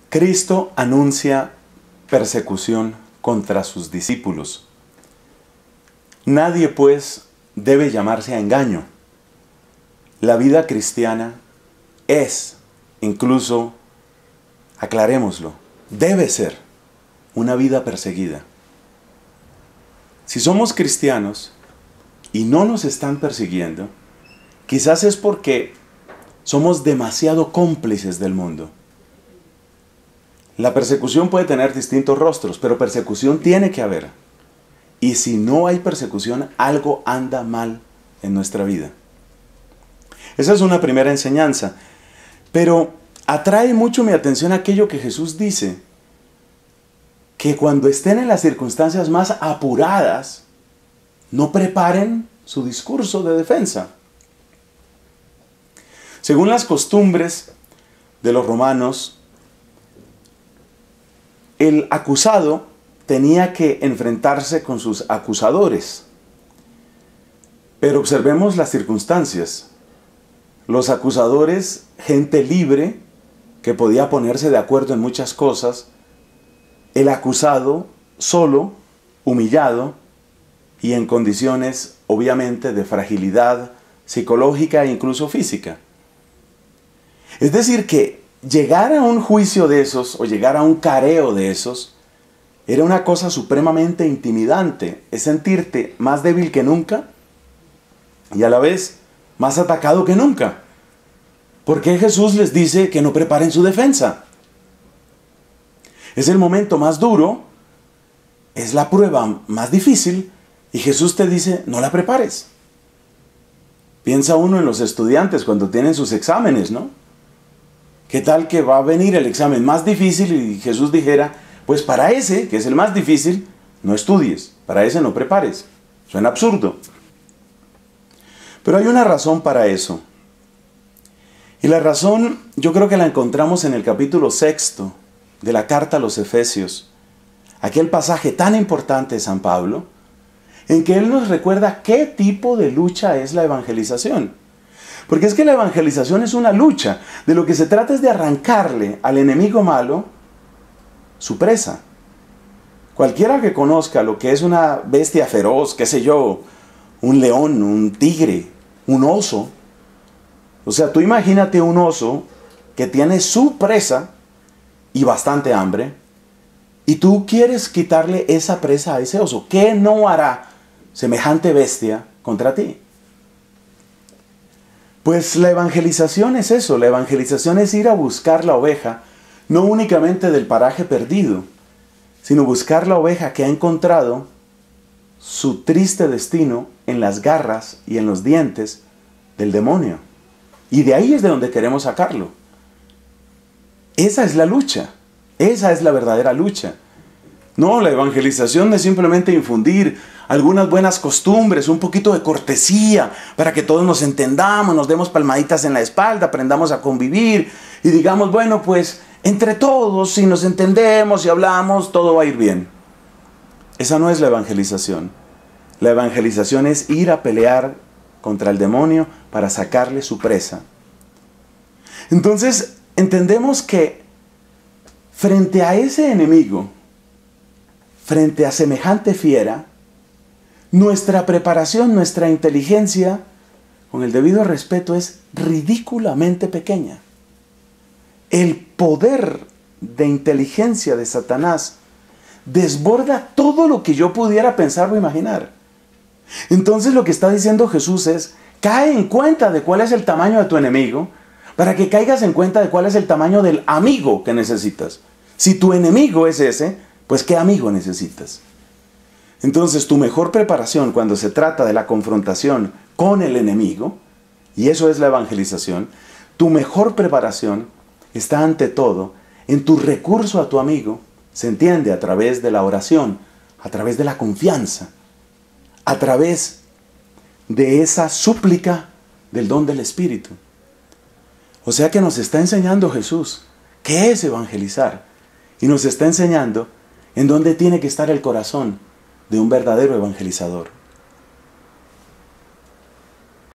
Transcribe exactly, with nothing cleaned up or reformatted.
Cristo anuncia persecución contra sus discípulos. Nadie, pues, debe llamarse a engaño. La vida cristiana es, incluso, aclarémoslo, debe ser una vida perseguida. Si somos cristianos y no nos están persiguiendo, quizás es porque somos demasiado cómplices del mundo. La persecución puede tener distintos rostros, pero persecución tiene que haber. Y si no hay persecución, algo anda mal en nuestra vida. Esa es una primera enseñanza. Pero atrae mucho mi atención aquello que Jesús dice, que cuando estén en las circunstancias más apuradas, no preparen su discurso de defensa. Según las costumbres de los romanos, el acusado tenía que enfrentarse con sus acusadores. Pero observemos las circunstancias. Los acusadores, gente libre, que podía ponerse de acuerdo en muchas cosas. El acusado, solo, humillado y en condiciones, obviamente, de fragilidad psicológica e incluso física. Es decir, que llegar a un juicio de esos o llegar a un careo de esos era una cosa supremamente intimidante. Es sentirte más débil que nunca y a la vez más atacado que nunca. ¿Por qué Jesús les dice que no preparen su defensa? Es el momento más duro, es la prueba más difícil y Jesús te dice no la prepares. Piensa uno en los estudiantes cuando tienen sus exámenes, ¿no? ¿Qué tal que va a venir el examen más difícil y Jesús dijera, pues para ese, que es el más difícil, no estudies, para ese no prepares? Suena absurdo. Pero hay una razón para eso. Y la razón yo creo que la encontramos en el capítulo sexto de la carta a los Efesios. Aquel pasaje tan importante de San Pablo, en que él nos recuerda qué tipo de lucha es la evangelización. Porque es que la evangelización es una lucha. De lo que se trata es de arrancarle al enemigo malo su presa. Cualquiera que conozca lo que es una bestia feroz, qué sé yo, un león, un tigre, un oso. O sea, tú imagínate un oso que tiene su presa y bastante hambre, y tú quieres quitarle esa presa a ese oso. ¿Qué no hará semejante bestia contra ti? Pues la evangelización es eso, la evangelización es ir a buscar la oveja, no únicamente del paraje perdido, sino buscar la oveja que ha encontrado su triste destino en las garras y en los dientes del demonio. Y de ahí es de donde queremos sacarlo. Esa es la lucha, esa es la verdadera lucha. No, la evangelización es simplemente infundir algunas buenas costumbres, un poquito de cortesía, para que todos nos entendamos, nos demos palmaditas en la espalda, aprendamos a convivir y digamos, bueno, pues entre todos, si nos entendemos y hablamos, todo va a ir bien. Esa no es la evangelización. La evangelización es ir a pelear contra el demonio para sacarle su presa. Entonces, entendemos que frente a ese enemigo, frente a semejante fiera, nuestra preparación, nuestra inteligencia, con el debido respeto, es ridículamente pequeña. El poder de inteligencia de Satanás desborda todo lo que yo pudiera pensar o imaginar. Entonces lo que está diciendo Jesús es, cae en cuenta de cuál es el tamaño de tu enemigo, para que caigas en cuenta de cuál es el tamaño del amigo que necesitas. Si tu enemigo es ese, pues ¿qué amigo necesitas? Entonces tu mejor preparación cuando se trata de la confrontación con el enemigo, y eso es la evangelización, tu mejor preparación está ante todo en tu recurso a tu amigo, se entiende a través de la oración, a través de la confianza, a través de esa súplica del don del Espíritu. O sea que nos está enseñando Jesús qué es evangelizar, y nos está enseñando en dónde tiene que estar el corazón de un verdadero evangelizador.